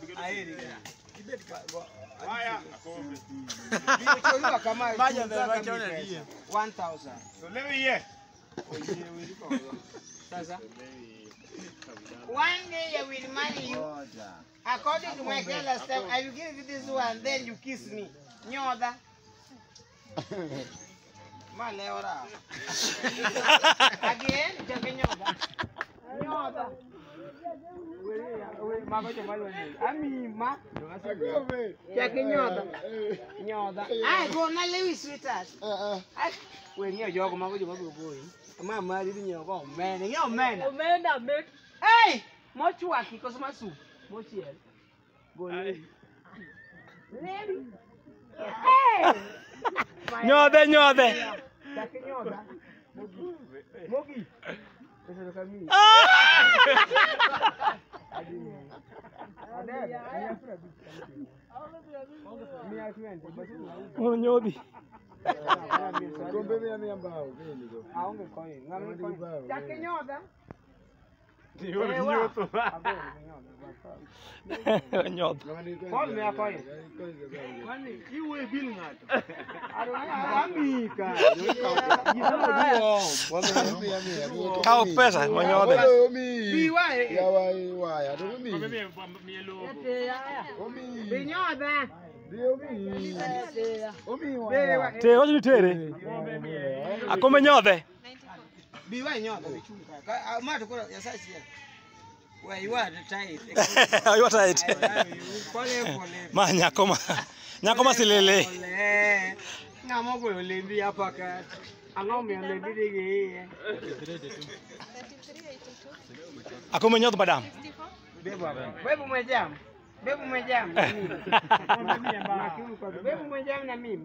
Haya, Akombe. Nilichoiwa kama Maja wachaona die. 1000. So let me hear. Sasa. One day I will marry you. According to my girl step, I will give you this one, then you kiss me. Nyoda. Maleora. Again, take nyoda. Nyoda. Amima. Take nyoda. Nyoda. I go na lewi sweetheart. When you jog mago boy. Mama did you go man. You man. Man that make. Hey! Mochi waki because my soup. Mochi el. Go Lady. Hey! Nyobe. Take nyoda. Mogi. Ese lo camino. Nyobi. Akombe mia mbao. Aonge coin. Ngame coin. Take nyoda. Nyob. Paul me a coin. You will be not. Amica. Kao pesa manyobe. Biwai. Wai, adomi. Binyoda. Te hoje tere. Akombe nyobe. Biwai nyoda bichuka. Amato kwa ya sasa. Where you are tight. You are tight. Pole. Ma nyakoma silele. Ngamo go lendi hapa ka. Angome lendi dige. Akombe nyobe madam. Bebu mwejam. Bebu mwejam. Bebu mwejam na mimi.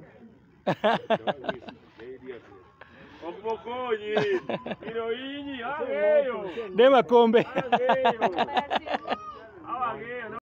Opokonyi. Ilo inyi. Ageyo. Dema Akombe. Ageyo.